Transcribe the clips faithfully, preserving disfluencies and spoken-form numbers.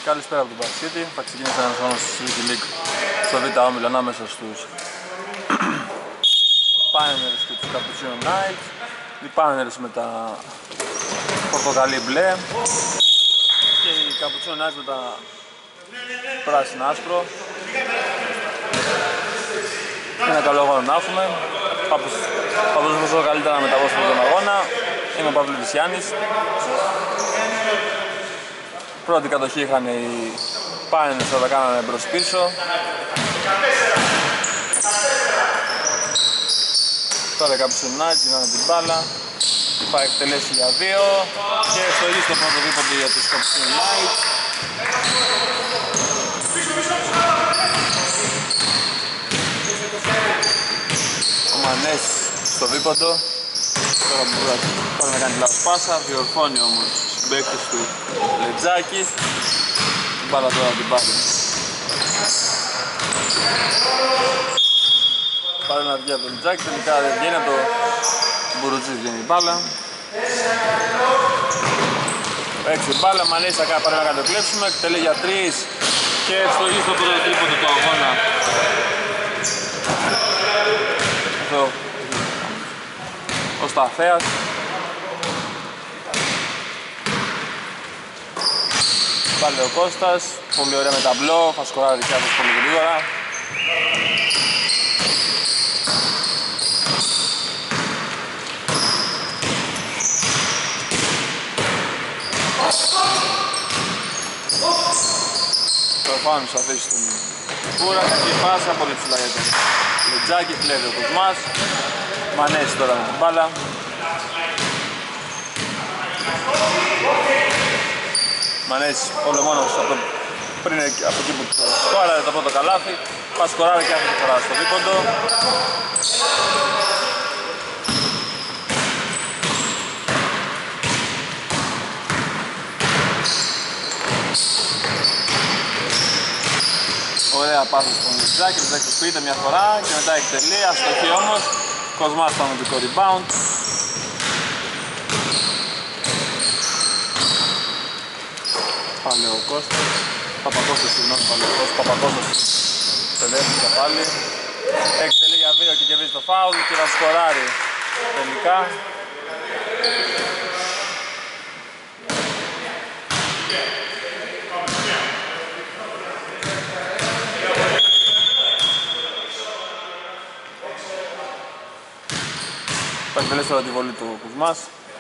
Καλησπέρα από τον Παρσίτη. Θα ξεκινήσει ένας αγώνας στη League League στο Β' Όμιλο ανάμεσα στους Pioneers και τους Cappuccino Knights. Οι Pioneers με τα πορτοκαλί μπλε και οι Cappuccino Knights με τα πράσινα άσπρο. Είναι καλό αγώνα να έχουμε. Θα προσπαθήσω καλύτερα να μεταβώσω τον αγώνα. Είμαι ο Παύλος Γιάννης. Πρώτη κατοχή είχαν οι Pioneers, θα τα κάνανε μπρος πίσω. Τώρα οι Cappuccino Knights γίνανε την μπάλα. Θα εκτελέσει για δύο και στοχή στο πρώτο δίποντο για τους Cappuccino Knights. Ο Μανές στο δίποντο. Τώρα μπορεί να κάνει λάθος πάσα, διορθώνει όμως τους συμπαίκτες του Λετζάκης. Την μπάλα τώρα την πάρει. Πάρει να βγει από τον Λετζάκη, τελικά δεν βγαίνει, από το Μπουρουτζής βγαίνει η μπάλα. Έξι μπάλα, Μανές θα πάρει να κατοκλέψουμε, εκτελεί για τρεις και ευστοχή στο πρώτο τρίποντο του αγώνα. Αυτό ο Σταθέας. Πάλι ο Κώστας, πολύ ωραία με ταμπλό, θα σκοράρει και αυτός πολύ γρήγορα. Προφάνως θα αφήσει τον Κούρα, κακή πάσα, πολύ ψηλά για τον Λετζάκη, κλέβει ο Κοσμάς. Μανέσει τώρα με την μπάλα. Μανέσει όλο μόνος από το, πριν από εκεί που σκόραρε το πρώτο καλάθι. Θα σκοράρει και αυτή τη φορά στο δίποντο. Ωραία πάσα στον Λετζάκη, ο Λετζάκης πείτε μια φορά και μετά εκτελεί, αστοχή όμως. Κοσμάς στο αμυντικό rebound. Πάλι ο Κώστας, Παπακώστας, συγγνώμη, πάλι ο Κώστας, Παπακώστας παιδεύτηκα πάλι. Εκτελεί για δύο και κερδίζει το φάουλ και θα σκοράρει τελικά. Θα εκτελέσει τώρα τη βολή του Κουσμάς.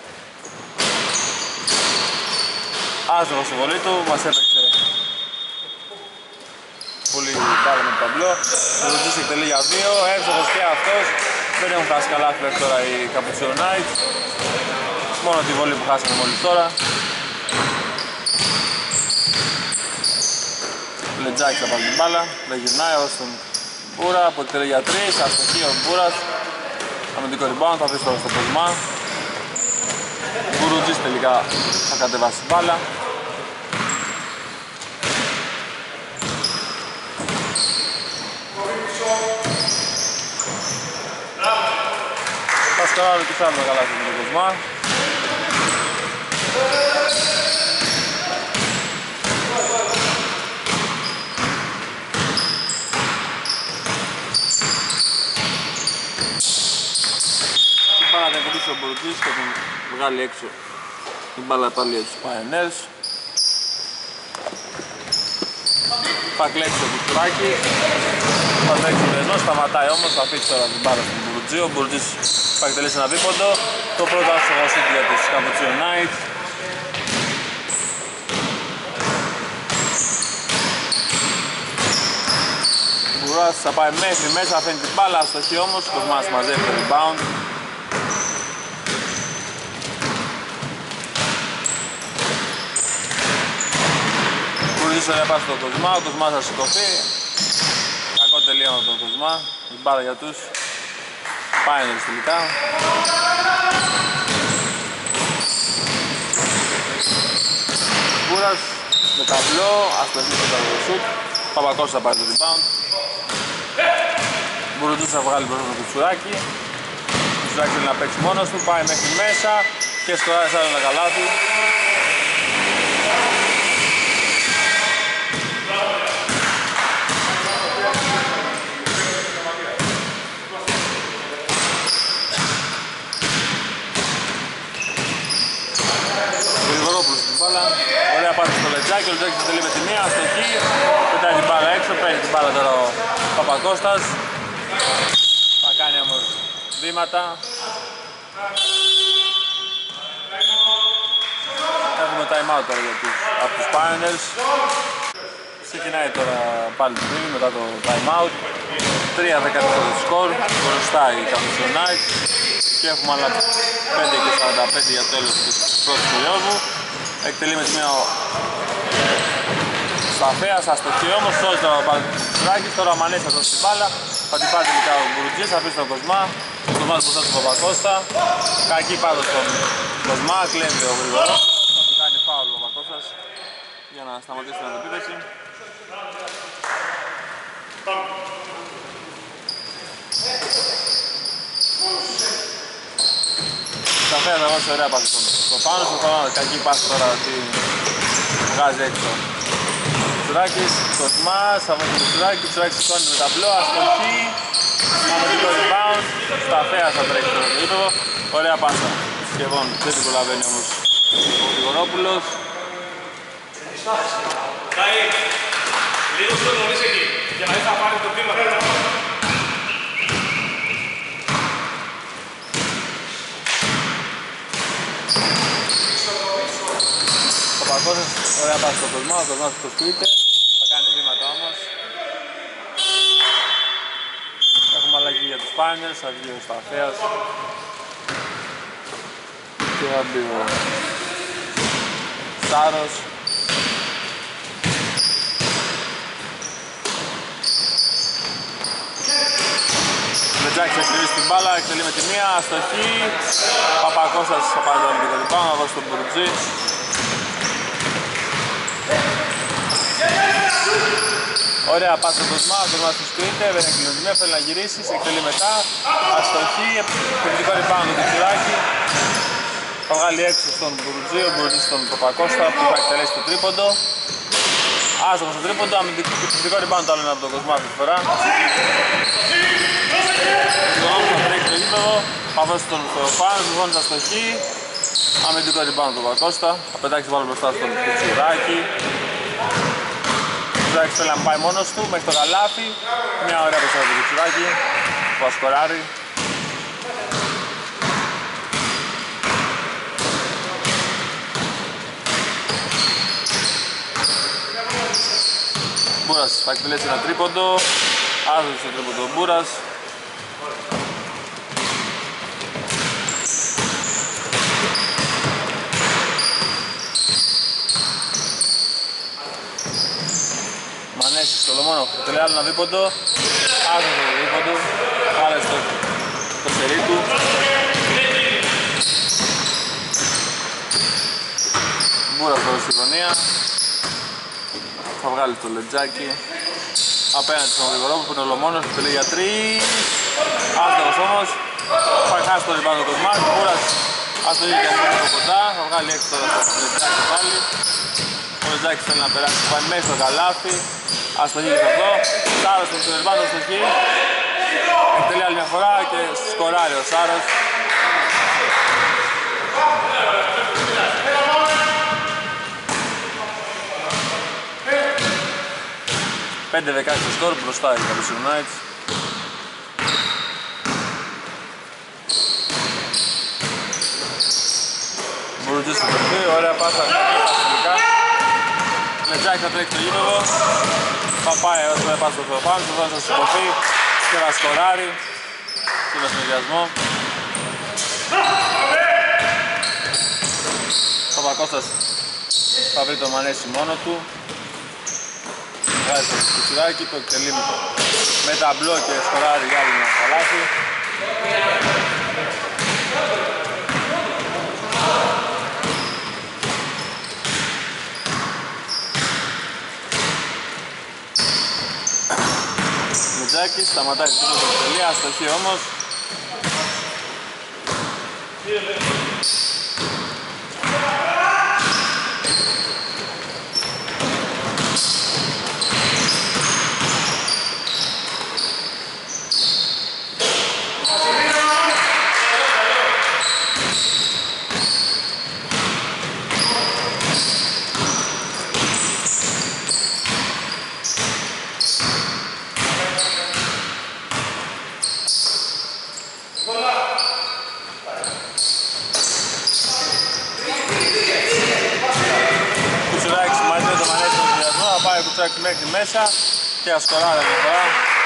Άστοχος η βολή του, μας έπαιξε πολύ μπάλα με το ταμπλό. Ο Ρουτζής εκτελεί για δύο, εύστοχος και αυτός. Δεν έχουν χάσει καλά μέχρι τώρα οι Cappuccino Knights. Μόνο τη βολή που χάσανε μόλις τώρα. Ο Λετζάκης θα πάρει την μπάλα, δεν γυρνάει ως τον Μπούρα που εκτελεί για τρεις, αστοχή ο Μπούρας. Αμυντικό rebound, θα βρει τώρα στο Κοσμά. Μπουρουτζής τελικά θα κατεβάσει την μπάλα. Θα σκοράρει και άλλο καλά με τον Κοσμά. Μπάλα θα κοντήσει ο Μπουρουτζής και τον βγάλει έξω την μπάλα πάλι για τους Pioneers. Θα κλέψει ο Κουστουράκη, θα τρέξει ο Ενός, σταματάει όμως, θα αφήσει τώρα την μπάλα στον Μπουρουτζή. Ο Μπουρουτζής θα εκτελέσει ένα δίποντο, το πρώτο άστοχο σούτ για τους Cappuccino Knights. Μπουράς θα πάει μέχρι μέσα, αφήνει την μπάλα, αστοχή όμως, ο Κοσμάς μαζεύει το rebound. Μπουρουτζής ωραία πάση στον Κοσμά, ο Κοσμάς θα σηκωθεί. Κακό τελείωμα τον Κοσμά, την μπάλα για τους Pioneers τελικά. Μπούρας με ταμπλό, αστοχή στο το σουτ. Παπακός θα πάρει το rebound. Μπουρουτζής θα βγάλει μπροστά το Κουτσουράκι. Ο Κουτσουράκι θέλει να παίξει μόνος του, πάει μέχρι μέσα και σκοράρει σαν ένα καλάθι. Λετζάκη, ο Λετζάκης τελεί με τη μία, αστοχή, πετάει την μπάλα έξω, παίρνει την μπάλα τώρα ο Παπακώστας. Θα κάνει όμως βήματα. Έχουμε time out τώρα για τους, από τους Pioneers. Ξεκινάει τώρα πάλι το παιχνίδι μετά το time out. τρία δεκατέσσερα το σκορ, μπροστά η Campus Knights και έχουμε άλλα πέντε και σαράντα πέντε για το τέλος της πρώτης περίοδου. Εκτελεί με τη μία ο Σταφέας, αστοχή όμως, σώζει τώρα ο Μπαλτράκης, τώρα ο Μανέσης θα δώσει την μπάλα, θα την πάρει τελικά ο Μπουρουτζής, θα αφήσει τον Κοσμά, τον βάζει μπροστά του Παπακώστα, κακή πάντως στον Κοσμά, κλέβει ο Γρηγορός, θα κάνει φάουλ ο Παπακώστας για να σταματήσει την αντεπίθεση. Σταφέα θα δώσει ωραία πάση στο πάνω, στο πάνω, κακή πάση τώρα ότι βγάζει έξω. Τσουράκης, Κοσμάς, θα βγει το Τσουράκη, Τσουράκης σηκώνει με ταμπλό, αστοχή, αμυντικό rebound, Σταφέας θα τρέξει το γήπεδο, ωραία πάσα, σχεδόν δεν την προλαβαίνει όμως ο Γρηγορόπουλος. Καί, λίγο πιο νωρίς εκεί, για να δεις να πάρει το πήμα. Παπακώσας, ωραία πάση στο Κοσμά, ο Κοσμάς προσποιείται, θα κάνει βήματα όμως. Έχουμε αλλαγή για τους Pioneers, θα βγει ο Σταφέας και θα μπει ο Σάρος. Λετζάκης εκτελεί την μπάλα, εκτελεί με τη μία, αστοχή. Παπακώστας θα πάρει το αμυντικό rebound, θα δώσει τον Μπουρουτζή. Ωραία πάσα στον Κοσμά, ο Κοσμάς του σκρίνεται, δεν έχει κλεινωτιμία, θέλει να γυρίσει, σε εκτελεί μετά. Αστοχή, επιθετικό rebound του Τσουράκη. Θα βγάλει έξω στον Μπουρουτζή, ο Μπουρουτζής στον Παπακώστα που θα εκτελέσει το τρίποντο. Άστοχος στο τρίποντο, επιθετικό rebound το άλλο είναι από τον Κοσμά αυτή τη φορά. Θα τρέξει το γήπεδο, θα δώσει τον Φάνο, του γόνος αστοχή. Αμυντικό rebound του Παπακώστα, θα πετάξει βάλω μπροστά στον Τσουράκη. Ο Τσουράκης θέλει να πάει μόνος του μέχρι το καλάθι. Μια ωραία προσφέρεια του Τσουράκη που θα σκοράρει. Μπούρας θα εκτελέσει ένα τρίποντο. Άδωσε το τρίποντο ο Μπούρας. Μανέσης στο Λομόνο, εκτελεί άλλο ένα δίποντο. Άδωσε το δίποντο. Βάλε στο, στο σερί του. Μπούρας τώρα στη γωνία. Θα βγάλει το Λετζάκι απέναντι στον Γρηγορόπουλο που είναι ο Λομόνος, εκτελεί για τρεις. Άστοχος όμως. Θα χάσει το rebound του Κοσμάς. Μπούρας αστοχή και αυτό από κοντά. Θα βγάλει έξω τώρα το Λετζάκι πάλι. Ο Λετζάκης θέλει να περάσει, θα πάει μέσα στο καλάθι. Αστοχή και σε αυτό. Σάρος στο rebound, αστοχή. Εκτελεί άλλη μια φορά και σκοράρει ο Σάρος. πέντε δεκαέξι το σκορ, μπροστά η Campus Knights. Μπουρουτζής στο παιδί, ωραία πάσα, πασιλικά. Λετζάκης θα τρέξει το γήπεδο. Θα πάει όσο δεν πάει στο Θεοφάνος, ο Θεοφάνος θα σηκωθεί και θα σκοράρει στον συνδυασμό. Ο Παπακώστας θα βρει το Μανέσι μόνο του. Βγάζει το Τσουράκι, το εκτελεί με ταμπλό και σκοράρει για άλλη ένα καλάθι. Λετζάκης σταματάει το εκτελεί, αστοχή όμως. το Τσάκης μέχρι μέσα και ασκοράρει μια φορά.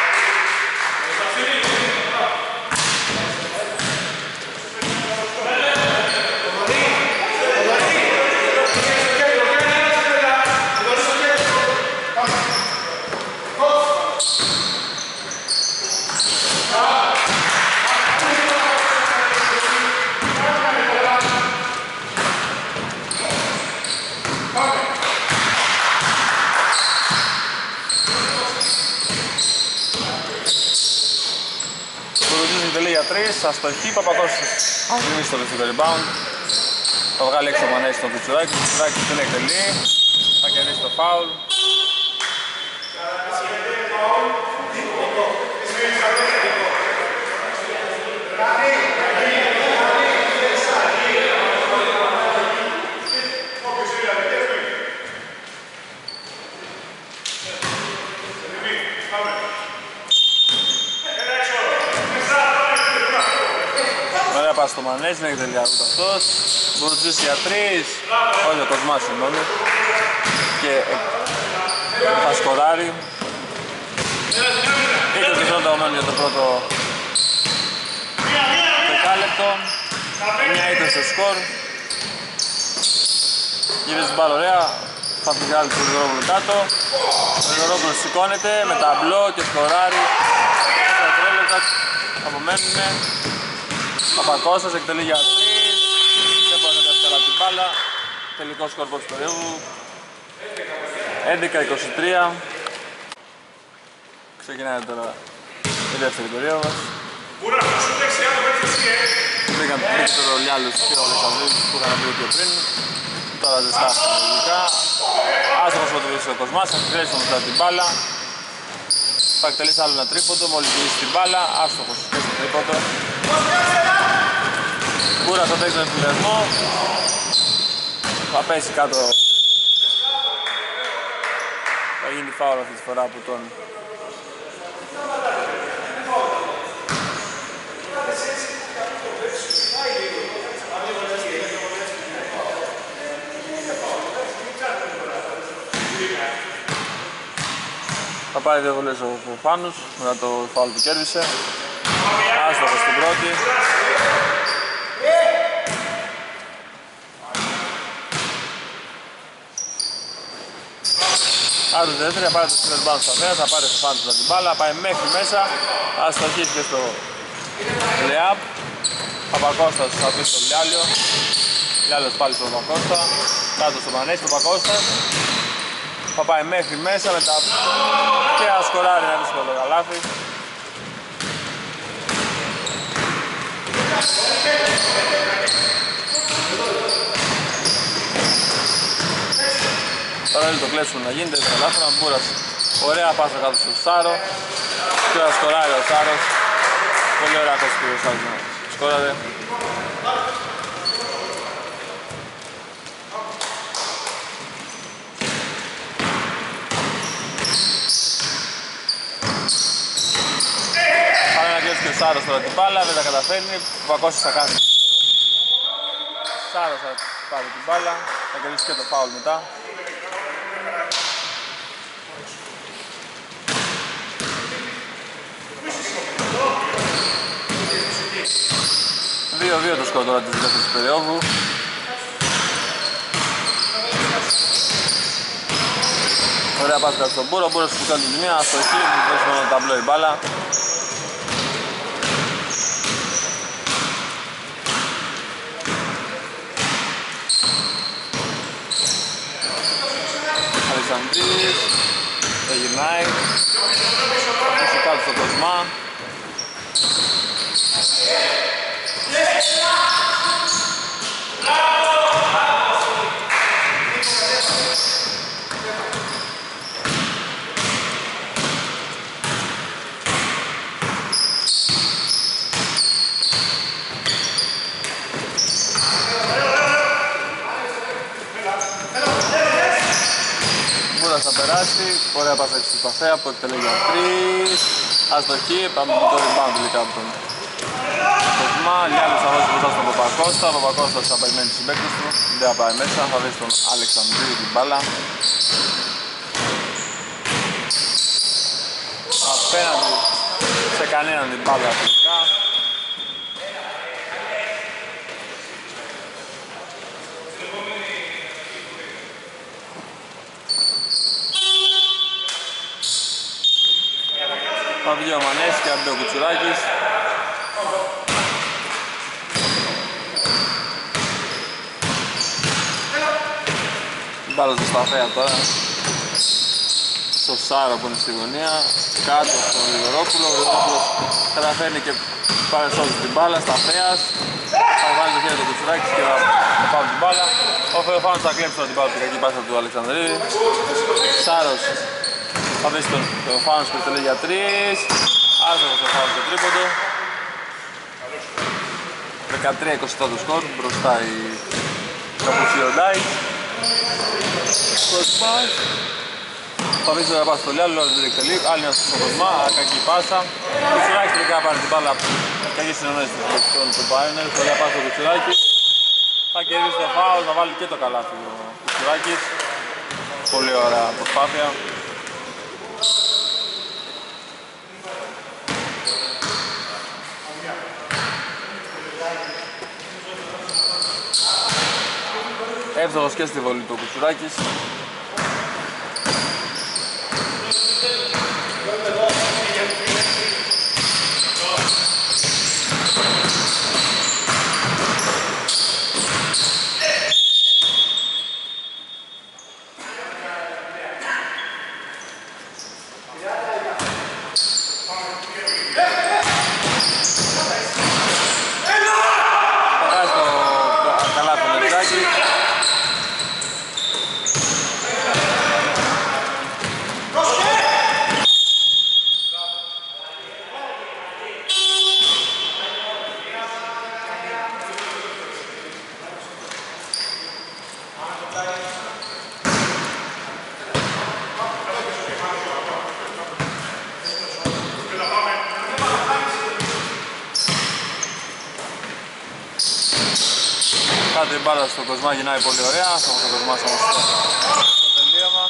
Αστοχή, Παπακώστας γίνει στο δεύτερο rebound. Θα βγάλει έξω ο Μανέσης στον Πιτσουράκη, ο Πιτσουράκης δεν εκτελεί, θα κερδίσει το φάουλ. Πας στο Μανέση, δεν εκτελεί ούτε αυτός. Μπουρτζής για τρεις, όχι ο Κοσμάς συγγνώμη. Και θα σκοράρει. είκοσι δευτερόλεπτα για το πρώτο δεκάλεπτο. Μια είκοσι στο σκορ. Γυρίζει την μπάλα ωραία. Θα την βγάλει τον Γρηγορόπουλο κάτω. Ο Γρηγορόπουλος σηκώνεται με ταμπλό και σκοράρει. είκοσι δευτερόλεπτα απομένουνε. Παπακώστας εκτελεί για τρεις, δεν μπορεί να καταφέρει από την μπάλα. Τελικό σκορ του περίοδου έντεκα είκοσι τρία. Ξεκινάει τώρα η δεύτερη περίοδος. Πήγαν το Λιάλους και ο Αλεξανδρίδης που είχαν πει πιο πριν. Τώρα ζεστάθηκαν τελικά. Άστοχος που του ο Κοσμάς, θα κλείσει μετά την μπάλα. Θα εκτελήσει άλλο ένα τρίποντο, μόλις γυρίσει την μπάλα. Άστοχος και στο τρίποντο. Κούρας θα παίξει τον εμφυλιασμό. Θα πέσει κάτω. Θα γίνει φάουλ αυτή τη φορά από τον θα πάρει δύο βολές ο Φάνους μετά το φάουλ που κέρδισε. Άστοχος στην πρώτη. Άρα τη δεύτερη θα πάρει το στρες μπάνω στα βέα, θα πάρει το Φάνους από την μπάλα, πάει μέχρι μέσα. Αστοχής και στο Λεάπ. Παπακώστας θα πει στο Λιάλιο. Λιάλιος πάλι στον Παπακώστα. Κάτω στο Μανέση, Παπακώστας. Θα πάει μέχρι μέσα μετά και ασκοράρει ένα δύσκολο καλάθι. Τώρα θέλει το κλέψιμο να γίνεται, ήταν ελάφωνα, Μπούρας. Ωραία πάσα κάτω στο Σάρο. Και τώρα σκοράρει ο Σάρος. Πολύ ωραία κόψη που ο Σάρος να σκόραρε. Πάμε να κλέψει και ο Σάρος τώρα την μπάλα, δεν τα καταφέρνει. Ο Πακώσης θα κάνει. Σάρος θα πάρει την μπάλα, θα κερδίσει και το φάουλ μετά. δύο δύο το σκορ τώρα της δεύτερης περίοδου. Ωραία πάσκα στον Μπούρο, ο Μπούρος που κάνει την μία, αστοχή, που δώσει μόνο το ταμπλό η μπάλα. Αλεξανδρίδης, το γυρνάει, έχει κάτω στο Κοσμά. Θα περάσει, ωραία πάσα έξω στην Παθέα που εκτελεί για τρεις. Αστοχή, πάμε με το rebound τελικά από τον Κοσμά. Λιάλης θα δώσει μπροστά στον Παπακώστα. Ο Παπακώστας θα περιμένει τους συμπαίκτες του. Δεν θα πάει μέσα, θα δει στον Αλεξανδρίδη την μπάλα. κανέναν την μπάλα τελικά. Θα βγει ο Μανές και αμπεί ο Κουτσουράκης. Μπάλα στο Σταφέα τώρα. Στο Σάρο που είναι στη γωνία. Κάτω στον Γρηγορόπουλο. Ο Γρηγορόπουλος καταφέρνει και πάρει σώζει την μπάλα. Σταφέας. Θα βάλει το χέρι του Κουτσουράκης και θα πάρει την μπάλα. Ο Φεοφάνος θα κλέψει την μπάλα την κακή πάσα του Αλεξανδρίδη. Σάρος θα βρει τον Φεοφάνος που τελεί για τρεις. Άστοχος ο Φεοφάνος το τρίποντο. δεκατρία είκοσι το σκορ, μπροστά η Καπουσιοντάη. Κοσμάς. Θα βρει να πάει στο Λιάλο, αλλά δεν εκτελεί. Άλλη μια στο Κοσμά, κακή πάσα. Ο Κουτσουράκης τελικά να πάρει την μπάλα. Κακή συνεννόηση των παιχτών του Πάινερ. Τελικά πάει στο Κουτσουράκη. Θα κερδίσει το φάουλ, θα βάλει και το καλάθι ο Κουτσουράκης. Πολύ ωραία προσπάθεια. Εύστοχος και στη βολή του Κουτσουράκης. Κάτι η μπάλα στο Κοσμά γυρνάει πολύ ωραία, στο Κοσμά όμως στο τελείωμα.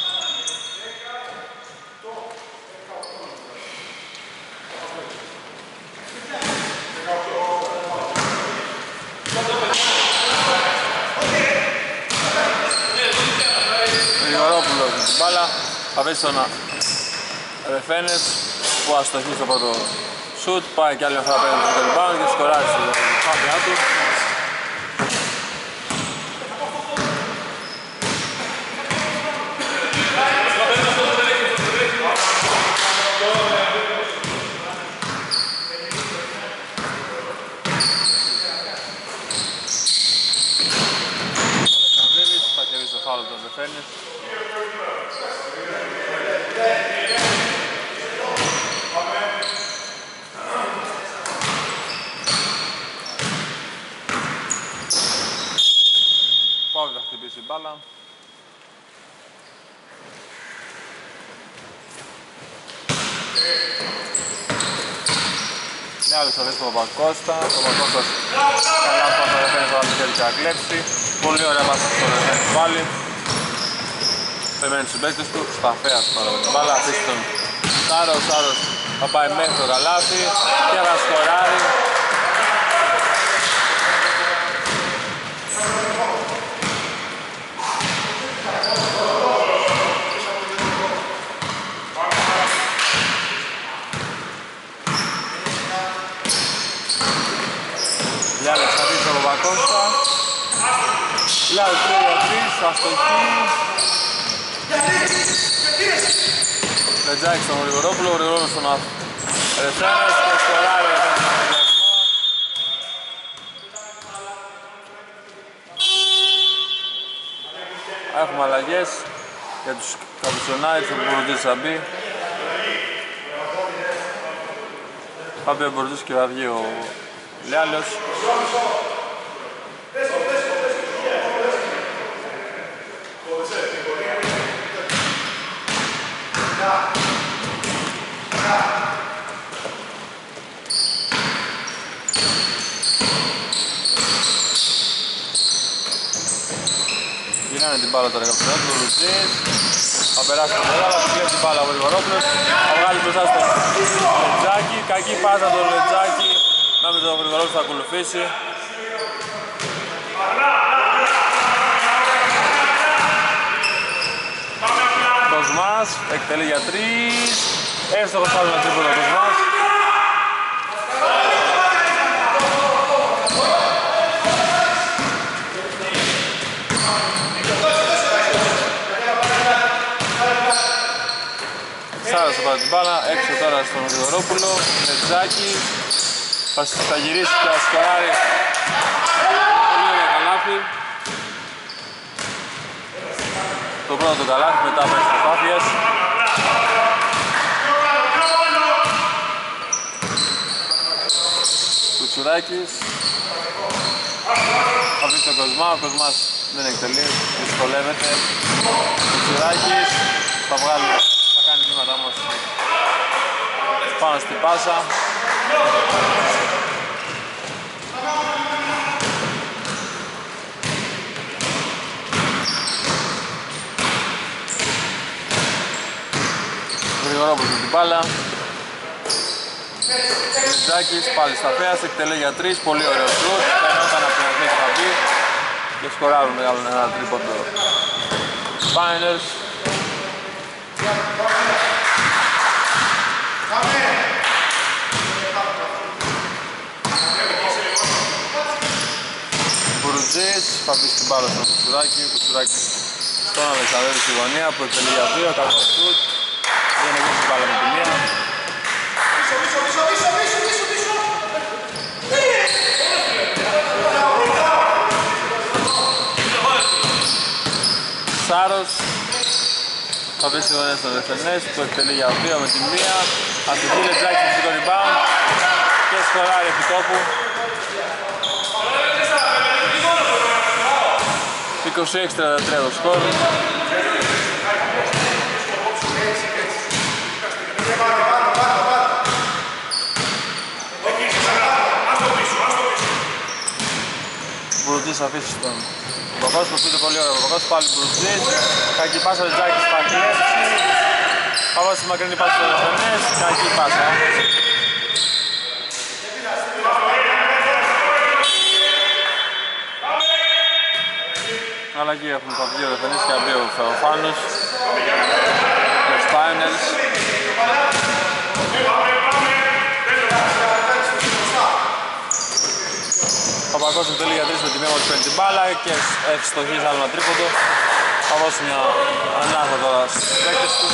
Γρηγορόπουλος με την μπάλα, θα βρει τον Ρεφένες που αστοχεί στο πρώτο σουτ, πάει κι άλλη μια φορά πέρα στο rebound και σκοράζει στην προσπάθειά του. Πάβει θα χτυπήσει η μπάλα. Μια άλλη θα δεις τον Παπακώστα. Ο Παπακώστας καλά θα θα ρεφένει το χέρι και θα κλέψει. Πολύ ωραία πάση στο ρεφένει πάλι. Περιμένει τους συμπαίκτες του. Σταφέας τώρα με την μπάλα. Αφήσει τον Σάρο. Ο Σάρος θα πάει μέχρι το καλάθι και θα σκοράρει. Λιάλες θα δείξει τον Παπακώστα. Λιάλες τρία για τρεις, αστοχή. Λετζάκης στον Γρηγορόπουλο, ο Γρηγορόπουλος στον Ρεφένες και σκοράρει ο Ρεφένες στον διασμό. Έχουμε αλλαγές για τους Καπουσιονάιτς, ο Μπουρουντής θα μπει. Θα μπει ο Μπουρουντής και θα βγει ο Λιάλος. Γυρνάνε την μπάλα τώρα από τον Λουτζής. Θα περάσει το πέρα, θα κλέψει την μπάλα ο Γρηγορόπουλος. Θα βγάλει μπροστά στο Λετζάκη. Κακή πάσα το Λετζάκη. Νόμιζε ο Γρηγορόπουλος θα ακολουθήσει. Κοσμάς, εκτελεί για τρεις. Εύστοχος πάλι με τρίποντο ο Κοσμάς. Σάρας θα πάρει την μπάλα, έξω τώρα στον Γρηγορόπουλο. Λετζάκη. Θα γυρίσει και θα σκοράρει. Πολύ ωραία καλάθι. Το πρώτο καλάθι μετά από τις προσπάθειες. Κουτσουράκης. Θα βρει τον Κοσμά, ο Κοσμάς δεν εκτελεί, δυσκολεύεται. Κουτσουράκης θα βγάλει, θα κάνει βήματα όμως πάνω στην πάσα. Γρηγορόπουλος με την μπάλα. Λετζάκης πάλι στα φέας, εκτελεί για τρεις, πολύ ωραίο σουτ. Φαινόταν από την αρχή θα μπει και σκοράρουν μεγάλο ένα τρίποντο Spiners. Μπουρτζής θα πει στην μπάλα στον Κουτσουράκη. Κουτσουράκης στον Αλεξανδρέτη στη γωνία που εκτελεί για δύο, καλό σουτ. Δεν έγινε την μπάλα με τη μία. Σάρος θα βρει στη γωνία στον Δευτενές που εκτελεί για δύο με τη μία. Αστοχή Λετζάκη στο το rebound και σκοράρει επί τόπου. είκοσι έξι τριάντα τρία το σκορ. Μπουρτζής θα αφήσει τον Παπακός, που πείτε πολύ ωραίο Παπακός, πάλι Μπουρτζής. Κακή πάσα, Λετζάκης θα κλέψει. Θα βάζει τη μακρινή πάσα στο Δευτενές, κακή πάσα. Αλλαγή έχουν τα δύο Δευτενές και αμπεί ο Φεοφάνος. Ο Spiners. Ο Παπακός εκτελεί για τρεις με τη μία μόλις παίρνει την μπάλα και ευστοχίζει άλλο ένα τρίποντο. Θα δώσει μια ανάχα τώρα στους παίκτες του.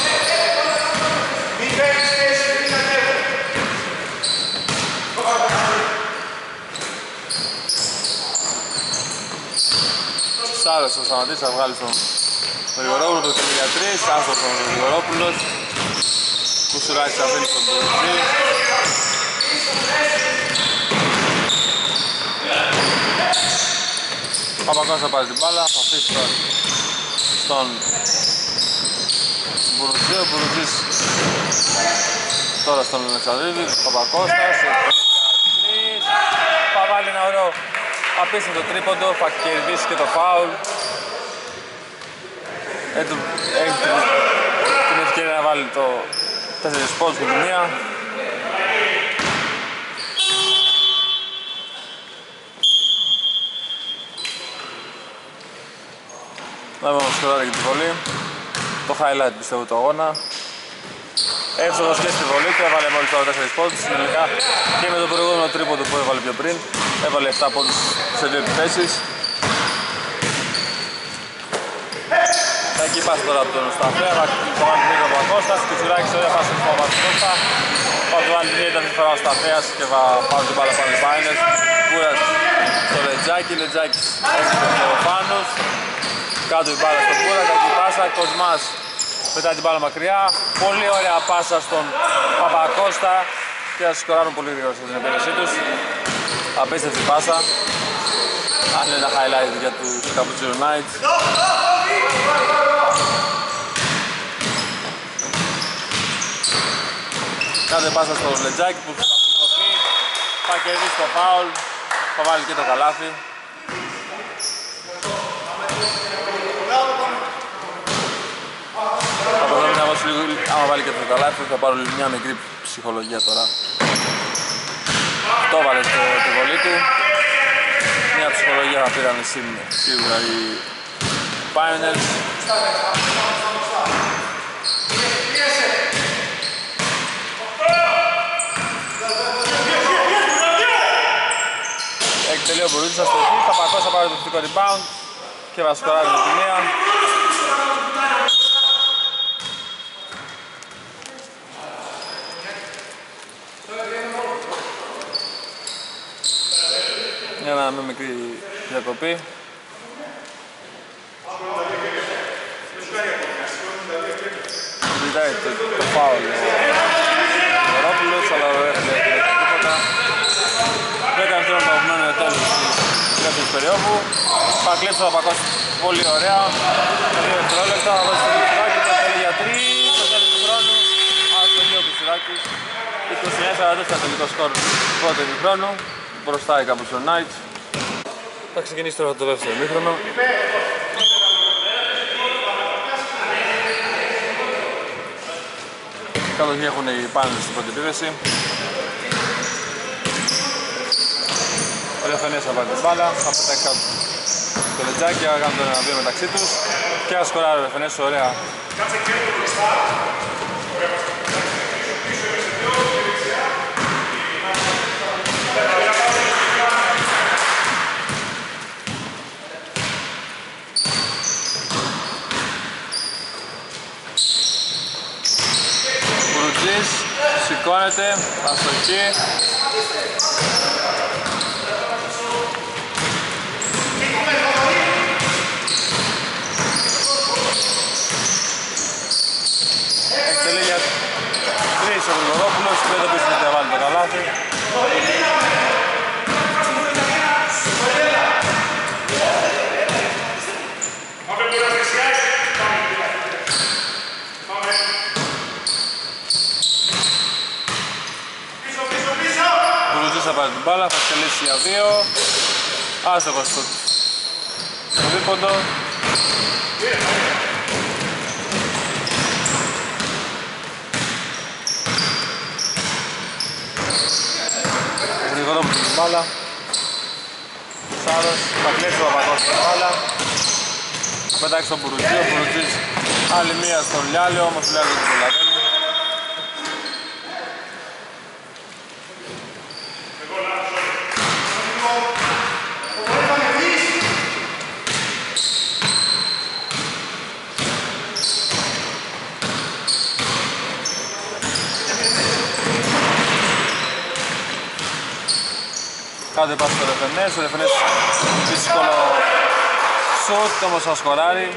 Σάρος θα σταματήσει, θα βγάλει τον Γρηγορόπουλο, το εκτελεί για τρεις, άστος τον Γρηγορόπουλος. Κουτσουράκης θα αφήνει στον Μπουρτζή. Παπακός θα πάρει την μπάλα, θα αφήσει τον στον Μπουρτζή, ο Μπουρτζής τώρα στον Αλεξανδρίδη, Παπακώστας, θα βάλει ένα ωραίο απίστευτο τρίποντο, θα κερδίσει και το φάουλ. Έχει την ευκαιρία να βάλει το τέσσερις πόντους με τη μία. Να δούμε όμως σκοράρει και τη βολή. Το highlight πιστεύω του αγώνα. Εύστοχος και στη βολή του, έβαλε μόλις τώρα τέσσερις πόντους. Συνολικά και με το προηγούμενο τρίποντο που έβαλε πιο πριν, έβαλε επτά πόντους σε δύο επιθέσεις. Θα εκεί πάσει τώρα από τον Σταφέα, θα βάλει την ίδια ο Παπακώστας. Κουτσουράκης ωραία πάση στον Παπακώστα. Θα του βάλει την ίδια αυτή φορά ο Σταφέας και θα πάρει την μπάλα πάνω οι Spiners. Μπούρας στο Λετζάκη, Λετζάκης έτσι τον Θεοφάνος. Κάτω η μπάλα στον Μπούρα, κακή πάσα, Κοσμάς μετά την μπάλα μακριά. Πολύ ωραία πάσα στον Παπακώστα και θα σκοράρουν πολύ γρήγορα στην επέλεσή τους. Απίστευτη πάσα. Αν είναι ένα highlight για τους Cappuccino Knights. Κάτω πάσα στο Λετζάκη που θα πληκωθεί, θα κερδίσει το φάουλ, θα βάλει και το καλάθι. βάλει και το καλάθι, θα πάρω μια μικρή ψυχολογία τώρα. Το βάλε στο τη βολή του. Μια ψυχολογία θα πήραν σίγουρα οι Pioneers. Εκτελεί ο Μπουρούτζης στο εκεί, Καπακός θα πάρει το θετικό rebound και θα σκοράρει με τη μία. Για να με μικρή διακοπή. Ζητάει το, το φάουλ ο Βερόπουλος, αλλά δεν έχει τίποτα. δέκα δευτερόλεπτα απομένουν το τέλος της δεύτερης περίοδου. Θα κλέψει ο Παπακός πολύ ωραία. Με δύο δευτερόλεπτα θα δώσει το Κουτσουράκη, το θέλει για τρεις, το τέλος του χρόνου. Αστοχεί ο Κουτσουράκης. είκοσι εννέα σαράντα τέσσερα τελικό σκορ του πρώτου ημιχρόνου. Μπροστά η Capuchon Knights. Θα ξεκινήσει τώρα το δεύτερο ημίχρονο. Κατοχή έχουν οι Pioneers στην πρώτη επίθεση. Ο Λεφενές θα πάρει την μπάλα, θα πετάξει κάτω το λετζάκι, θα κάνουν τον ένα δύο μεταξύ τους και θα σκοράρει ο Λεφενές ωραία. Μπουρούτζης, σηκώνεται, αστοχή. Εκτελεί για τρεις ο Γρηγορόπουλος, δεν το πίστευε να βάλει το καλάθι. Μπουρούτζης θα πάρει την μπάλα, θα εκτελέσει για δύο. Άστοχος στο δίποντο. Γρηγορόπουλος την μπάλα. Σάρος, θα κλέψει ο Παπακός την μπάλα. Θα πετάξει τον Μπουρούτζη, ο Μπουρούτζης άλλη μία στον Λιάλιο, όμως ο Λιάλιο δεν προλαβαίνει. Κάντε πάση στο Λεφενές, ο Λεφενές δύσκολο σουτ, όμως θα σκοράρει.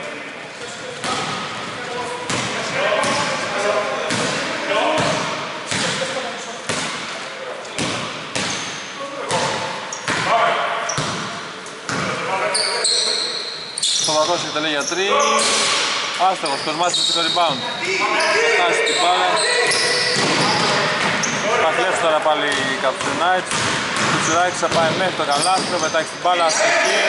Στο Παπακός εκτελεί για τρεις. Άστοχος, κοσμάσει στο rebound. Θα χάσει την μπάλα. Θα κλέψει τώρα πάλι η Capuchon Knights. Ο Κουτσουράκης θα πάει μέχρι το καλάθι, θα πετάξει την μπάλα αστοχή.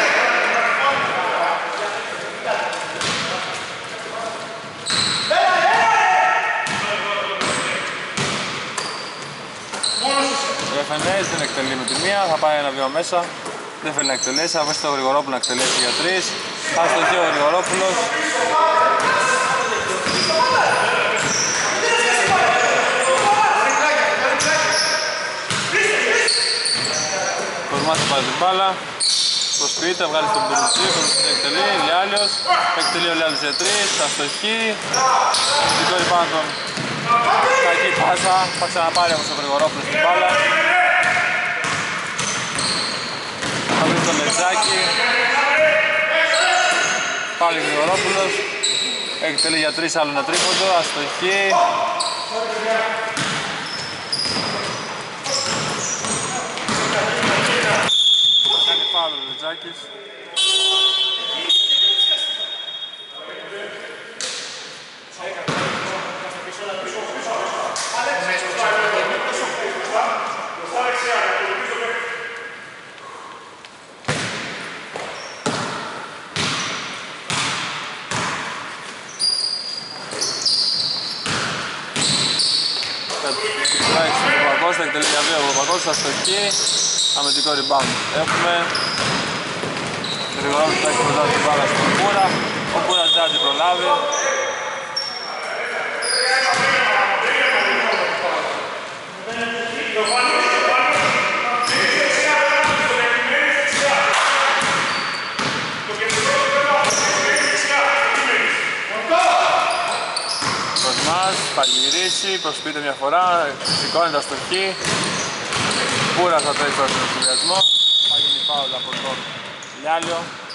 Ο Λεφενές δεν εκτελεί με τη μία, θα πάει ένα βήμα μέσα. Δεν θέλει να εκτελέσει, θα βάσει το Γρηγορόπουλο να εκτελέσει για τρεις. Αστοχή ο Γρηγορόπουλος. Κοσμάς θα πάρει την μπάλα. Προσποιείται, βγάλει στον Μπουρούτζη, ο Μπουρούτζη εκτελεί, Λιάλιος. Εκτελεί ο Λιάλιος για τρεις, αστοχή. Δικό rebound, κακή πάσα, θα ξαναπάρει όμως ο Γρηγορόπουλος την μπάλα. Θα βρει το λετζάκι. Πάλι Γρηγορόπουλος. Εκτελεί για τρεις, άλλο ένα τρίποντο, αστοχή. Κάνει φάουλ ο Λετζάκης. Τουλάχιστον ο Παπακώστα, εκτελεί για δύο ο Παπακώστα στο εκεί. Αμυντικό rebound έχουμε. Γρηγορόπουλος θα έχει μπροστά την μπάλα στον Κούρα. Ο Κούρας δεν θα την προλάβει. Θα γυρίσει, προσποιείται μια φορά, σηκώνει τα στοχή. Κούρας θα τρέξει στον συνδυασμό. Θα γίνει φάουλ από τον Λιάλιο.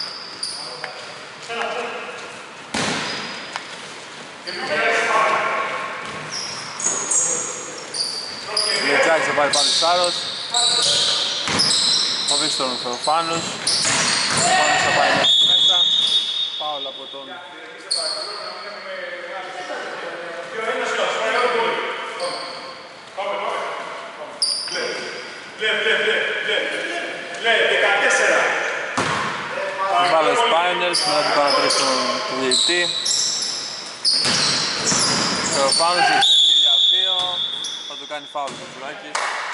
Λετζάκης θα πάρει πάλι Σάρος. Θα βρει τον Θεοφάνους. Θεοφάνους θα πάει μέσα. Φάουλ από τον Μπάλα Spiners, μετά την παρατηρήσει του διαιτητή. Θεοφάνους εκτελεί για δύο, θα του κάνει φάουλ το Τσουράκη.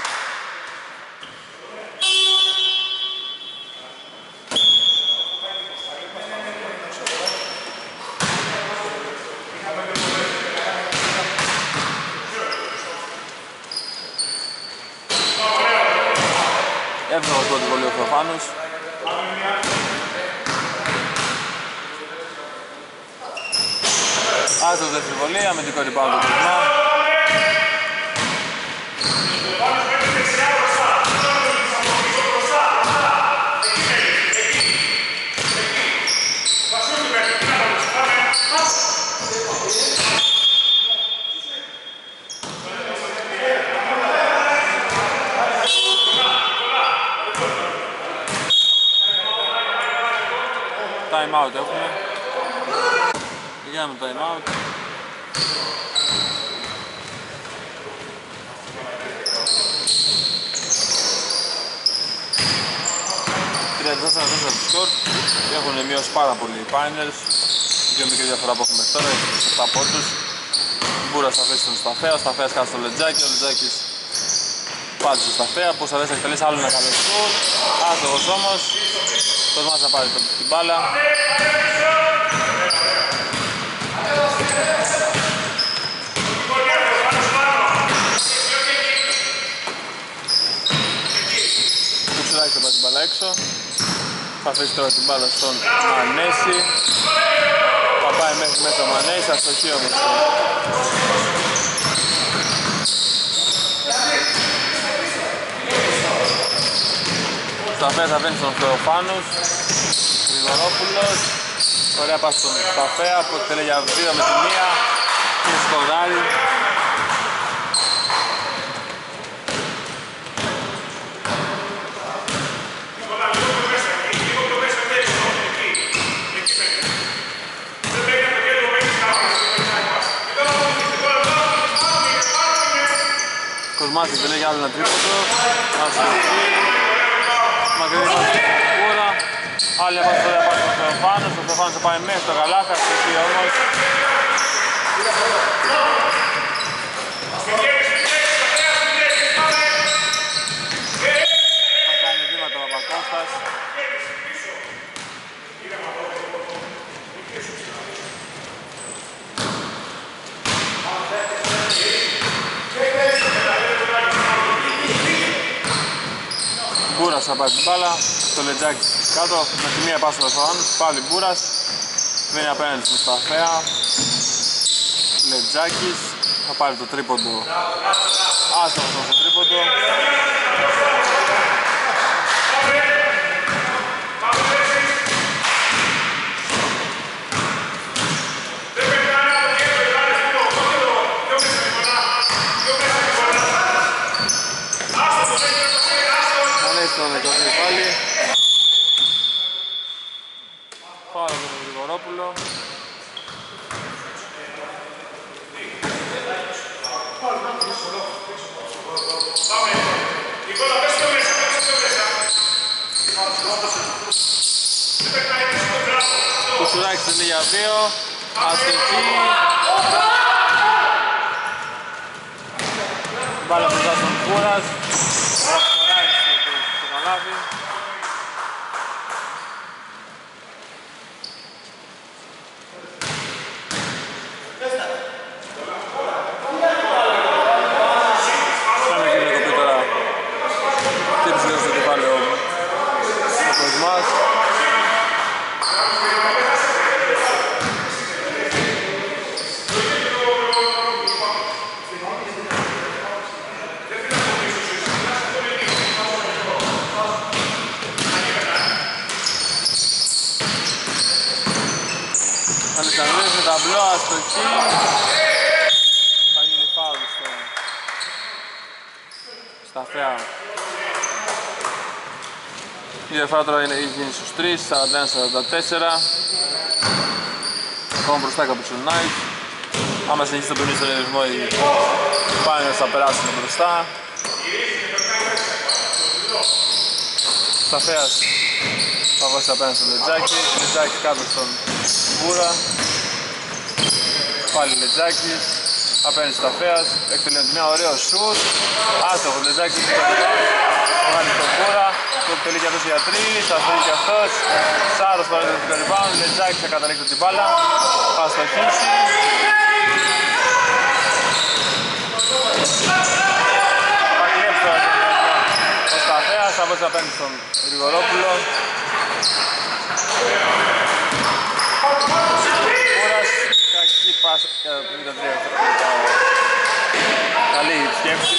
Εύγνωμος πρώτη βολή ο Θεοφάνους. Άστος δεύτερη βολή, αμυντικό rebound το Κοσμά. Time out έχουμε. Πηγαίνουμε time out. τριάντα τέσσερα τέσσερα το σκορ. Έχουν μειώσει πάρα πολύ οι Pioneers. Δύο μικρή διαφορά που έχουμε τώρα, επτά πόντους. Μπούρας θα αφήσει τον Σταφέα, ο Σταφέας κάτσε στο Λετζάκη, ο Λετζάκης πάλι στο Σταφέα. Πώς θα δέσει εκτελείς άλλο ένα καλό σκορ. Άστοχος όμως. Τον Μάς θα πάρει την μπάλα. Το Τσουράκης θα πάρει την μπάλα έξω. Θα αφήσει τώρα την μπάλα στον Μανέση. Θα πάει μέχρι μέσα ο Μανέσης, αστοχή όμως. Σταφέα θα βαίνει στον Θεοφάνους. Γρηγορόπουλος. Ωραία πάση στον Σταφέα που εκτελεί για δύο με τη μία και σκοράρει. Κοσμάς εκτελεί για άλλο ένα τρίποντο. Αστοχή. Μακρινή πάση στον Κούρα. Άλλη μια πάση τώρα πάση στον Θεοφάνους. Ο Θεοφάνους θα πάει μέχρι το καλάθι, αστοχή όμως. Θα κάνει βήματα ο Παπακώστας. Μπούρας θα πάρει την μπάλα, το Λετζάκη κάτω, με τη μία πάση στο Θεοφάνους, πάλι Μπούρας, βαίνει απέναντι στον Σταφέα, Λετζάκης, θα πάρει το τρίποντο, άστοχος το τρίποντο. Πάλι φάουλ από τον Γρηγορόπουλο. Ο Σουράκης είναι για δύο, αστοχή. Μπούρας. Σκοράρει στο καλάβι. Κάνε και μια κοπή τώρα. Χτύπησε λίγο στο κεφάλαιο ο Κοσμάς. Αλεξανδρής με ταμπλό, αστοχή. Θα γίνει φάουλ στο Σταφέα. Η διαφορά τώρα είναι, έχει γίνει στους τρεις, σαράντα ένα σαράντα τέσσερα. Ακόμα μπροστά Capuchin Knights. Άμα συνεχίσει το παιχνίδι στον ρυθμό, οι Pioneers θα περάσουν μπροστά. Σταφέας θα βάσει απέναντι στον Λετζάκη. Λετζάκης κάτω στον Μπούρα. Πάλι Λετζάκης. Απέναντι Σταφέας. Εκτελείται μια ωραίο σουτ. Άστοχο Λετζάκης. Βγάλει τον Μπούρα. Το εκτελεί και αυτός για τρεις. Αστοχεί και αυτός. Σάρος παραδείγματος το rebound. Λετζάκης θα καταλήξει την μπάλα. Θα αστοχίσει. Θα κλέψει τώρα ο Σταφέας. Θα βάσει απέναντι στον Γρηγορόπουλο. Μπούρας, κακή πάσα, πενήντα τρία. Καλή σκέψη.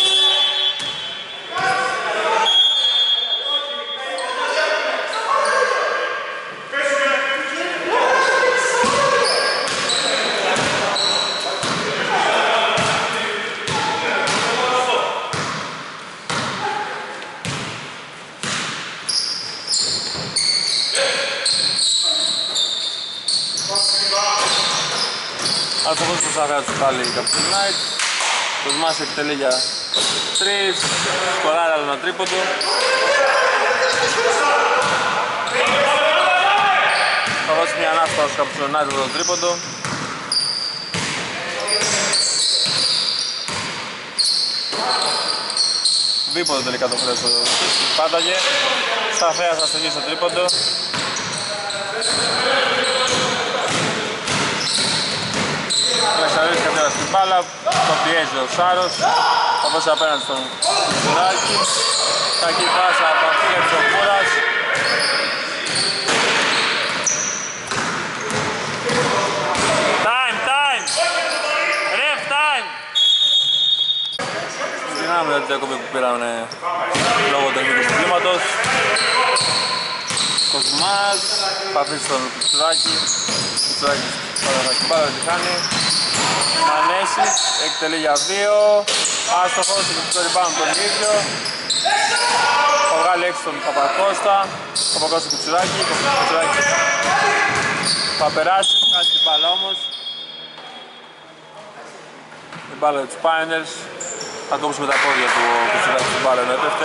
Αστοχός που θα χάσει πάλι η Capuchin Knights. Το Κοσμάς εκτελεί για τρεις. Σκοράρει άλλο ένα τρίποντο. Θα δώσει μια ανάσπαση στους Capuchin Knights από το τρίποντο. Δίποντο τελικά το φρέσο. Πάταγε. Σταφέας θα στοχίσει στο τρίποντο. Αλεξανδρής κατέβασε στην μπάλα, το πιέζει ο Σάρος. Θα δώσει απέναντι στον Κουράκη. Κακή πάσα από κλέψει ο Μπούρας. Time, time! Ref time! Δυνάμε τα διακοπή που πήραμε λόγω τεχνικού προβλήματος. Κοσμάς, θα αφήσει τον Κουτσουράκη. Κουτσουράκης τώρα θα την πάρει, τη χάνει. Μανέσης, εκτελεί για δύο. Άστοχος, το rebound τον ίδιο. Θα βγάλει έξω τον Παπακώστα. Παπακώστα Κουτσουράκη. Κουτσουράκη θα περάσει, θα χάσει την μπάλα όμως. Την μπάλα για τους Pioneers. Θα κόψει με τα πόδια του ο Κουτσουράκη την μπάλα ενώ έπεφτε.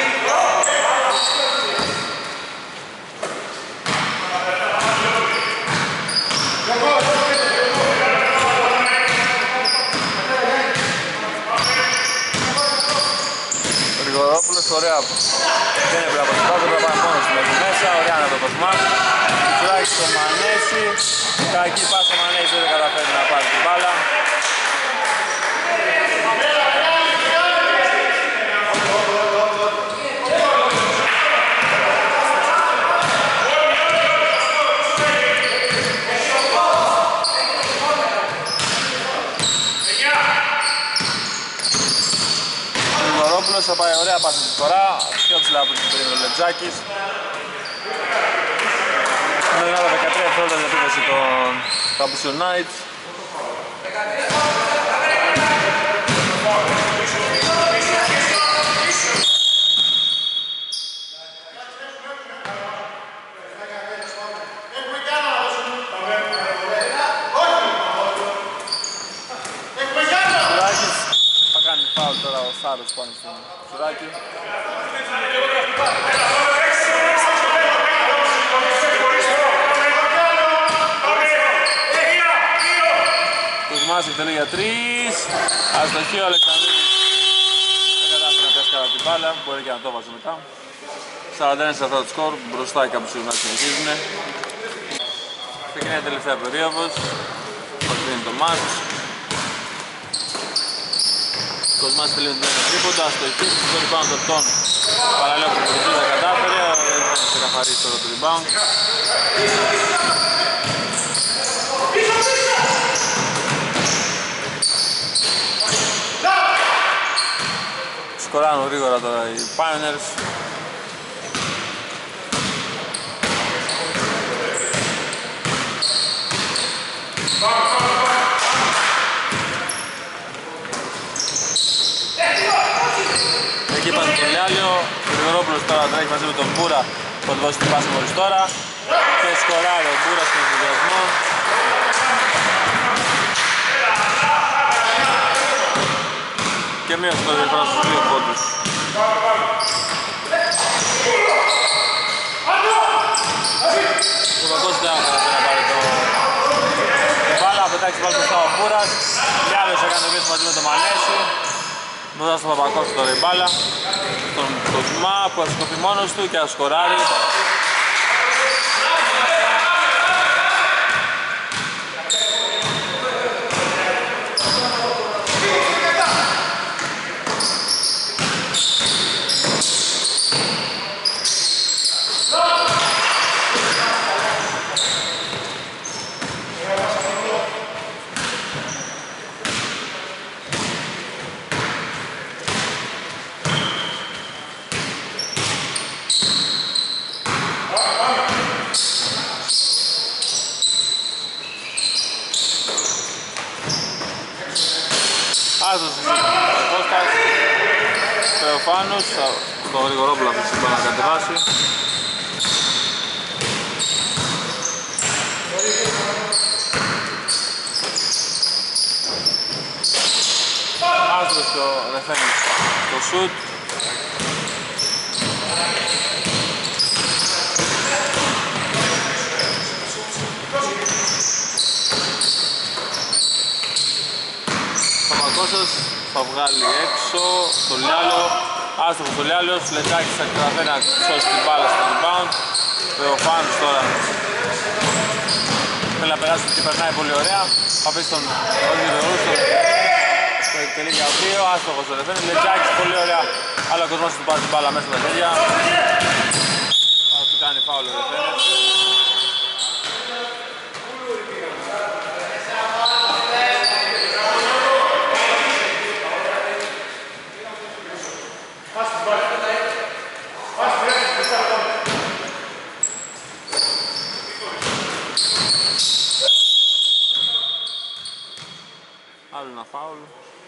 Γρηγορόπουλος, ωραία. Δεν έπρεπε από την πάση, πρέπει να πάει μόνος του μέχρι μέσα. Ωραία να το Κοσμάς. Κουτσουράκης στο Μανέση. Κακή πάσα Μανέση, δεν καταφέρει να πάρει την μπάλα. Θα πάει ωραία πάσα τη φορά, πιο ψηλά από την περίμενο ο Λετζάκης. Με την άλλα δεκατρία δευτερόλεπτα την επίθεση των Capuchin Knights. Σάρος πάνω στον Κουτσουράκη. Κοσμάς εκτελεί για τρεις. Αστοχή ο Αλεξανδρίδης. Δεν κατάφερε να μπάλα, μπορεί και να το βάζει μετά. σαράντα ένα σαράντα το σκορ, μπροστά οι Καπουτσιανοί συνεχίζουν. Ξεκινάει η τελευταία περίοδος, παθαίνει το μάτς. Ο Κοσμάς θέλει να είναι τρίποντα, στο εκεί, στο rebound από τον παραλέω που το τα κατάφερε, δεν θα ξεκαθαρίσει τώρα το rebound. Σκοράνουν γρήγορα τώρα οι Pioneers. Εκεί πάνε τον Λιάλιο, ο Γρηγορόπουλος τώρα τρέχει μαζί με τον Μπούρα που θα του δώσει την πάση μόλις τώρα και σκοράρει ο Μπούρας στον ενθουσιασμό. Και μείωσε το διαφορά στους δύο πόντους. Ο Πακός δεν άκουσε να πάρει το μπάλα, πετάξει πάλι μπροστά ο Μπούρας. Λιάλιος έκανε το βίος μαζί με τον Μανέση. Μπροστά στον Παπακός τώρα η μπάλα. Στον Κοσμά που θα σκοφεί μόνος του και θα σκοράρει. Άζος ο Κώστας, Θεοφάνος, στο Γρηγορόπουλο αυτή την να κατεβάσει. Άζος το Ρεφένης το σουτ. Παπακώσος θα βγάλει έξω το Λιάλιο, άστοχος το Λιάλιος, Λετζάκης θα καταφέρει να σώσει την μπάλα στο rebound. Θεοφάνος τώρα θέλει να περάσει και περνάει πολύ ωραία, θα αφήσει τον Όγγιρο Ρούστο στο εκτελεί για δύο, άστοχος το Λεφένης, Λετζάκης πολύ ωραία, αλλά ο κόσμος του πάρει την μπάλα μέσα στα χέρια, θα του κάνει φάουλ ο Λεφένης. Άλλο ένα φάουλ.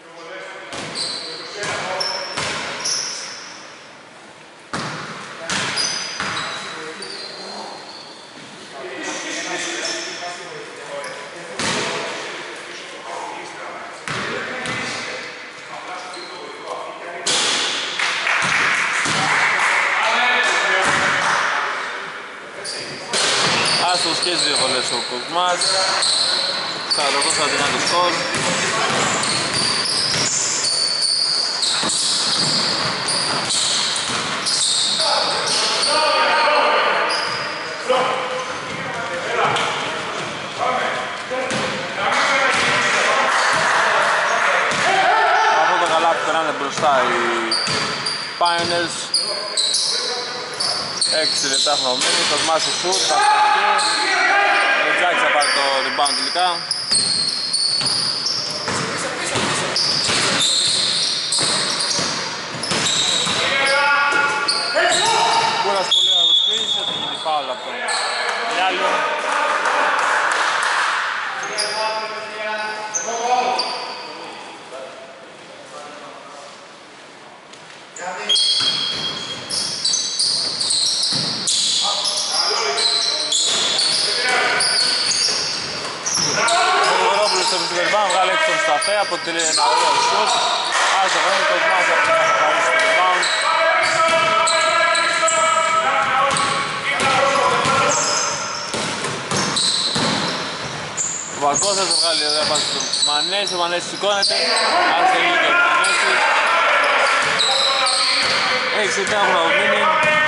Άστος και στις δύο βολές ο Κοσμάς. σαράντα οκτώ σαράντα εννιά το σκορ. Αυτό το καλάθι περνάνε μπροστά οι Pioneers. έξι λεπτά έχουν μείνει, το Σμάσι σουτ, θα σταθεί. Ο Τζάκης θα πάρει το rebound τελικά. Μπούρας πολύ ωραία προσπίησε, θα γίνει φάουλ από τον Λιάλιο. Βγάλε έξω τον Σταφέ, αποτελεί ένα ωραίο σουτ. Άζω γόνι, το Σμάζα που θα καθαρίσει το rebound. Ο Βακώσας θα βγάλει ωραία πάση του Μανέση, ο Μανέσης σηκώνεται. Άζω λίγο και ο Μανέσης. έξι επτά έχουν απομείνει.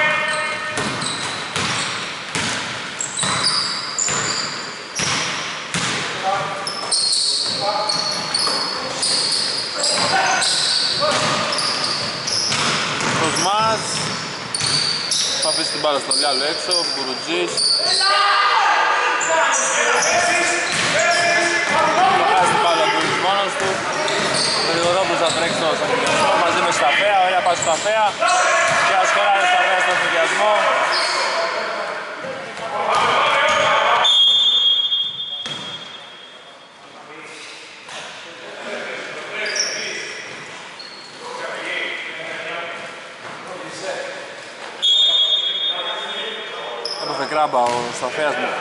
Κοσμάς θα αφήσει την μπάλα στο διάλο έξω, Μπουρουτζής θα χάσει την μπάλα του μόνος του. Ο Γρηγορόπουλος θα τρέξει στον αφεντιασμό μαζί με Σταφέα, ωραία πάση Σταφέα και ασκοράρει Σταφέα στον αφεντιασμό. Έπαθε κράμπα ο Σταφέας μου.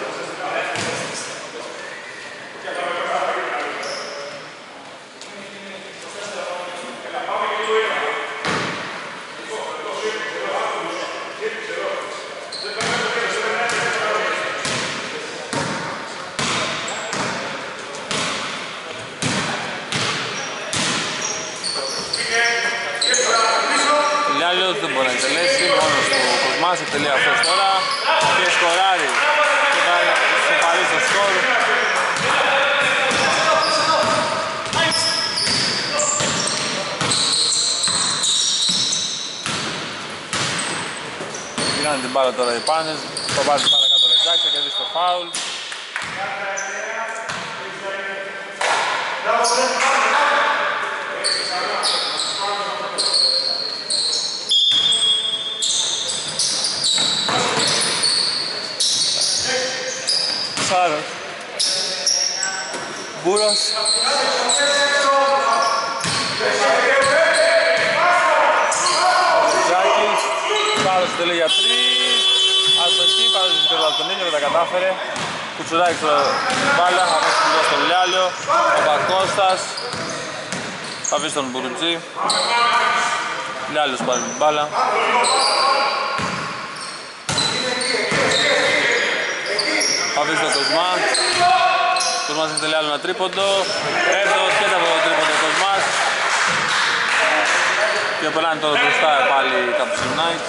Δεν μπορεί να εκτελέσει, μόνος του Κοσμάς εκτελεί αυτός τώρα και σκοράρει και θα σοπαρίσει το σκορ. Πήραν την μπάλα τώρα οι Πάνες, θα πάρει την μπάλα κάτω ο Λετζάκης, θα κερδίσει το φάουλ. Σάρος Μπούρος Ζάκης Σάρος τελεί για τρεις αστοχή, παραδείγει το από τον ήλιο, δεν τα κατάφερε. Κουτσουράκης στο μπάλα, θα αφήσει την μπάλα στο Λιάλιο. Ο Πακώστας θα αφήσει τον Μπουρουτζή. Λιάλιος πάρει την μπάλα. Θα αφήσει τον Κοσμά. Ο Κοσμάς έχει τελειώσει ένα τρίποντο. Έβδομος και από το τρίποντο ο Κοσμάς. Και περνάει τώρα μπροστά πάλι η Capuchin Knights.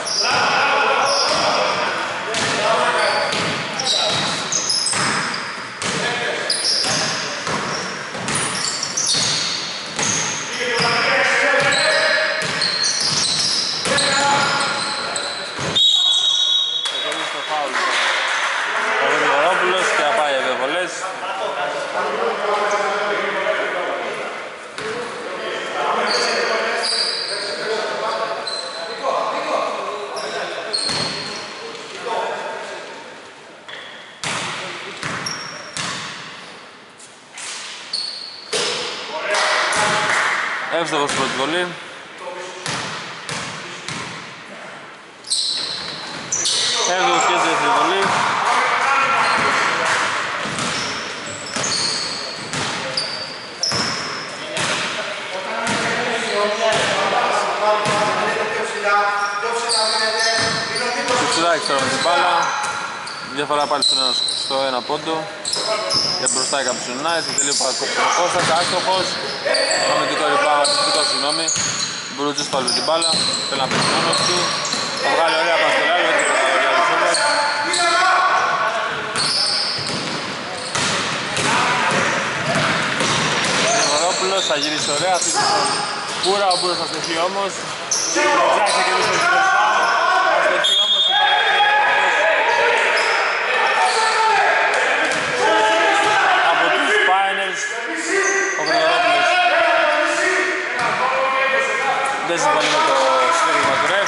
Εύστοχος πρώτη βολή. Εύστοχος και στη δεύτερη βολή. Κουτσουράκης τώρα με την μπάλα. Διαφορά πάλι στο ένα πόντο. Για μπροστά η Capuchin Knights, εκτελεί ο Κώστας, άστοχος. Αμυντικό rebound, αμυντικό συγγνώμη. Μπουρουτζής πάλι με την μπάλα, θέλει να παίξει μόνος του. Θα βγάλει ωραία παστελάρια, έτσι θα βγάλει ο Σόβας. Γρηγορόπουλος θα γυρίσει ωραία, αφήσει τον Μπούρα, ο Μπούρας θα στεχεί όμως. Ο Τζάκης θα κερδίσει τον Σόβας. Θα στεχεί όμως την μπάλα. Ο Γρηγορόπουλος δεν συμφωνεί με το σφύριγμα του ρεφ.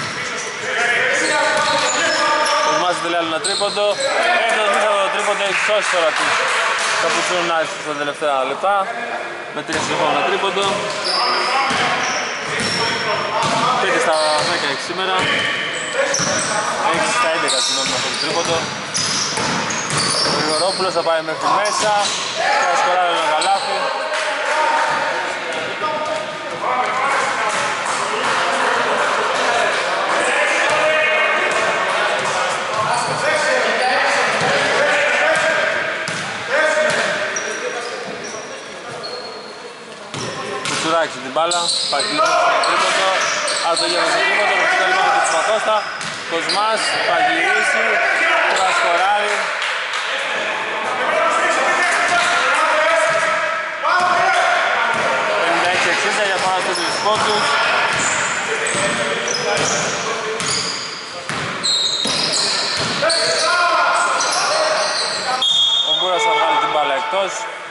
Κοσμάζει τελειάζει ένα τρίποντο. Έφτασε μέσα από το τρίποντο, έχει σώσει τώρα τους Capuchin Knights στα τελευταία λεπτά με τρία συνεχόμενα τρίποντο. πέντε στα δέκα έχει σήμερα, έξι στα έντεκα συγγνώμη με αυτό το τρίποντο. Ο Γρηγορόπουλος θα πάει μέχρι μέσα και θα σκοράρει ένα καλάθι. Κουτσουράκης την μπάλα, πάει κλείσει το τρίποντο. Αστοχή από το κλίμα, το προφτικό λοιπόν του Πακώστα. Κοσμάς θα γυρίσει και θα σκοράρει. πενήντα έξι εξήντα για πάνω στους τέσσερις πόντους. Ο Μπούρας θα βγάλει την μπάλα εκτός.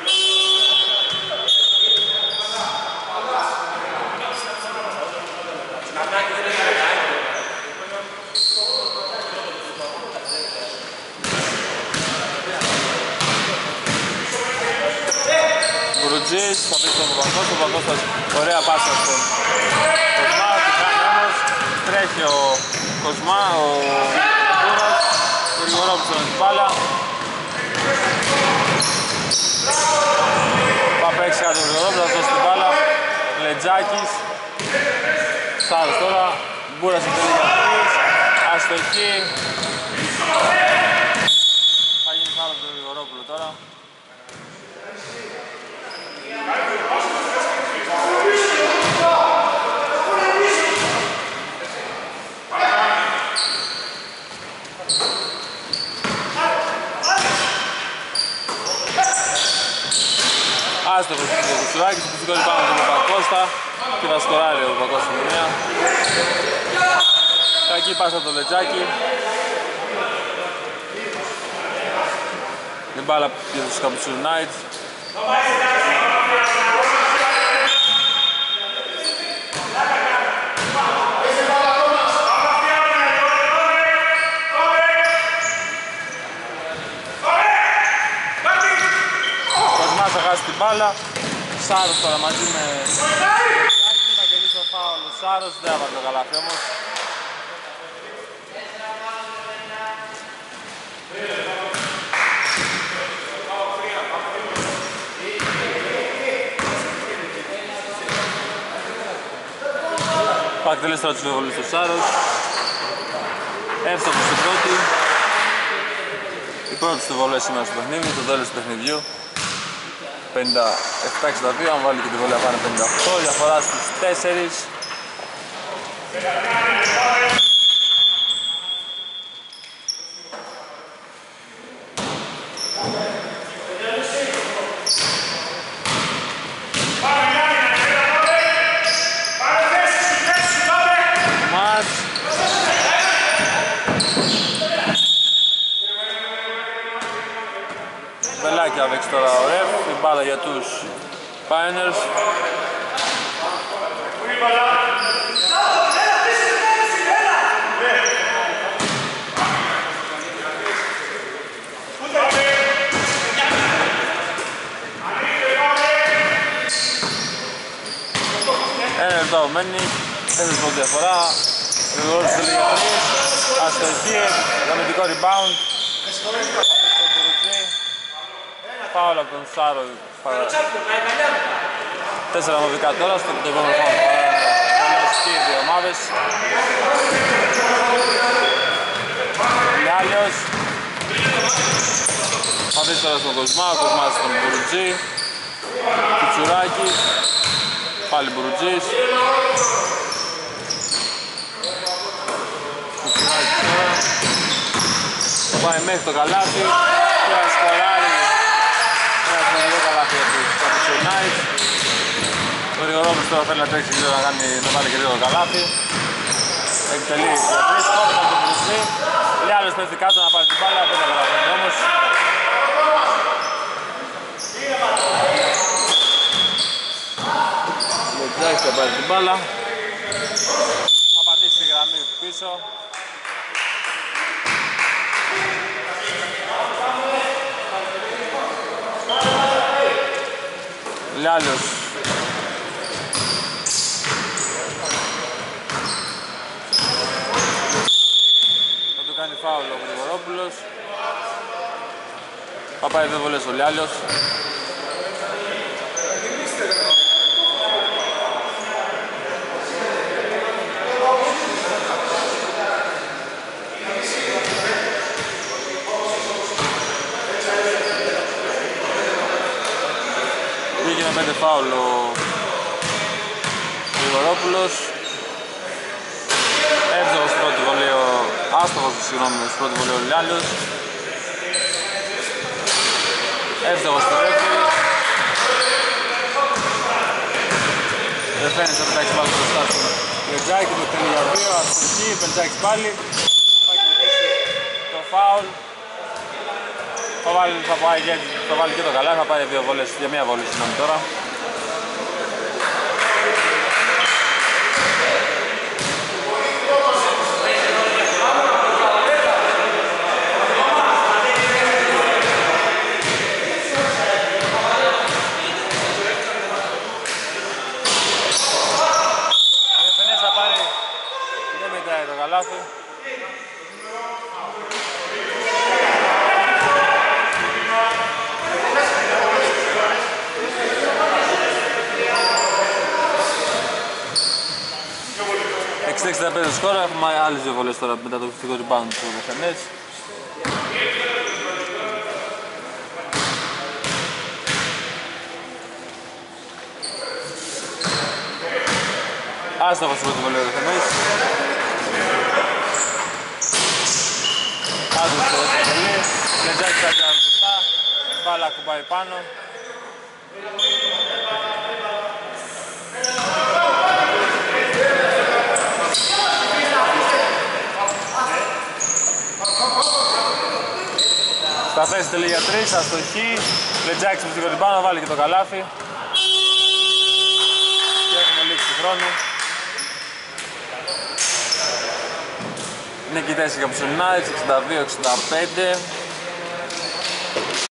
Μπουρουτζής, θα πει στον Παπακώστα, ο Παπακώστας ωραία πάσα στον Κοσμά, του κάνει όμως, τρέχει ο Κοσμά, ο Μπούρας, το Γρηγορόπουλος με την μπάλα. Θα παίξει κάτω ο Γρηγορόπουλος, θα δώσει την μπάλα, Λετζάκης, Σάρος τώρα, Μπούρας εκτελεί για τρεις, αστοχή. Θα γίνει φάουλ από τον Γρηγορόπουλο τώρα. Άστο το Κουτσουράκης, το φυσικό πάνω από τον Παπακώστα και θα σκοράρει ο Παπακώστας στην μία. Κακή πάσα το Λετζάκι. Την μπάλα για τους Καπουτσούρ Knights. Θα χάσει την μπάλα. Σάρος τώρα μαζί με Λετζάκι. Θα κερδίσει ο φάουλ ο Σάρος. Δεν θα πάρει το καλάθι όμως. Θα εκτελέσει τώρα τους δύο βολές του Σάρος. Εύστοχος στην πρώτη. Η πρώτη του βολές σήμερα στο παιχνίδι, το τέλος του παιχνιδιού. πενήντα επτά εξήντα δύο, αν βάλει και τη βολέα πάνε πενήντα οκτώ, διαφορά στους τέσσερις. Μπελάκι θα παίξει τώρα ο Ρεφ, η μπάλα για τους Pioneers. Ένα λεπτό μένει, τέσσερις πόντους διαφορά. Γρηγορός θέλει για τρεις, αστοχή, γραμμητικό rebound. Φάουλ από τον Σάρο. Τέσσερα μοβικά τώρα, στο επόμενο φάουλ παρά και οι δύο ομάδες. Λιάλιος. Θα βρει τώρα στον Κοσμά, ο Κοσμάς στον Μπουρουτζή. Κουτσουράκης. Πάλι Μπουρουτζής. Κουτσουράκης τώρα. Θα πάει μέχρι το καλάθι και θα σκοράρει. Ένα σημαντικό καλάθι για τους Καπουτσούρ Knights. Ο Γρηγορόπουλος τώρα θέλει να τρέξει γύρω να, κάνει, να βάλει και λίγο καλάθι. Εκτελεί για τρεις κόρτες από τον Μπουρουτζή. Λιάλος πέφτει κάτω να πάρει την μπάλα, δεν τα καταφέρνει όμως. Λετζάκης θα πάρει την μπάλα. Θα πατήσει τη γραμμή πίσω. Λιάλιος. Θα του κάνει φάουλ ο Γρηγορόπουλος. Θα πάει δύο βολές ο Λιάλιος. Πήγε με πέντε φάουλ ο Γρηγορόπουλος. άστοχος, συγγνώμη, στην πρώτη βολή ο Λιάλιος. Εύστοχος στη δεύτερη. Δεν φαίνεται να πετάξει πάλι μπροστά στον Πελτζάκη, το εκτελεί για δύο, αστοχή, Πελτζάκης πάλι. Θα κερδίσει το φάουλ. Θα βάλει, θα, πάει και, θα βάλει και το καλά, θα πάρει δύο βολές, για μία βολή συγγνώμη τώρα. Καλάθι. εξήντα εξήντα πέντε σκόρα, έχουμε άλλες δύο βολές τώρα μετά το φυσικό rebound του Μεσανές. Άστοχος στην πρώτη βολή ο Μεσανές. Άντως το δεύτερο βολή, Λετζάκης θα κάνει μπροστά, μπάλα κουμπάει πάνω. Στα θέση τελεί για τρεις, αστοχή, Λετζάκης με την πάνω, βάλει και το καλάθι. Και έχουμε λήξει χρόνο. Νικητές για Ψουνάδες, εξήντα δύο εξήντα πέντε.